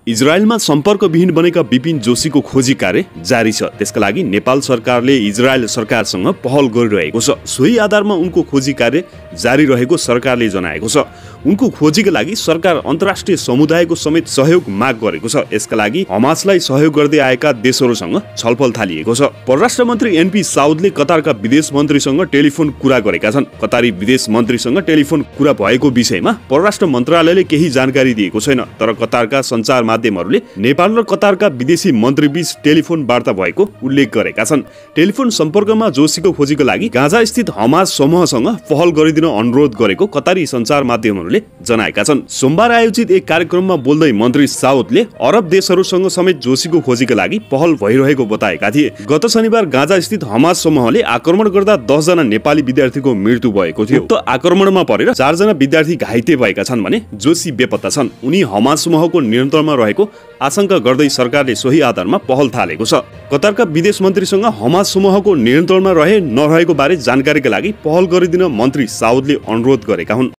इजरायलमा सम्पर्कविहीन बनेका विपिन जोशीको खोजी कार्य जारी छ। त्यसका लागि नेपाल सरकारले इजरायल सरकारसँग पहल गरिरहेको छ। सोही आधारमा उनको खोजी कार्य जारी रहेको सरकारले जनाएको छ। उनको खोजीका लागि सरकार अन्तर्राष्ट्रिय समुदायको समेत सहयोग माग गरेको छ। यसका लागि हमासलाई सहयोग गर्दै आएका देशहरूसँग छलफल थालिएको छ। परराष्ट्र मन्त्री एनपी साउदले कतारका विदेश मन्त्रीसँग टेलिफोन कुरा गरेका छन्। कतारी विदेश मन्त्रीसँग टेलिफोन कुरा भएको विषयमा परराष्ट्र मन्त्रालयले केही जानकारी दिएको छैन। तर कतारका सञ्चार माध्यमहरूले नेपाल र कतारका विदेशी मन्त्रीबीच टेलिफोन वार्ता भएको उल्लेख गरेका छन्। टेलिफोन सम्पर्कमा जोशीको खोजीको लागि गाजा स्थित हमास समूहसँग पहल गरिदिन अनुरोध गरेको कतारी सञ्चार माध्यमहरूले जनाएका छन्। सोमबार आयोजित एक कार्यक्रममा बोल्दै मन्त्री साउदले अरब देशहरूसँग समेत जोशीको खोजीका लागि पहल भइरहेको बताएका थिए। गत शनिबार गाजा स्थित हमास समूहले आक्रमण गर्दा 10 जना नेपाली विद्यार्थीको मृत्यु भएको थियो। उक्त आक्रमणमा परेर 4 जना विद्यार्थी घाइते भएका छन् भने जोशी बेपत्ता छन्। उनी हमास समूहको नियन्त्रणमा रहेको आशंका गर्दै सरकारले सोही आधारमा पहल थालेको छ। कतारका विदेश मन्त्रीसँग हमास समूहको नियन्त्रणमा रहे नरहेको बारे जानकारीका लागि पहल गरिदिन मन्त्री साउदले अनुरोध गरेका हुन्।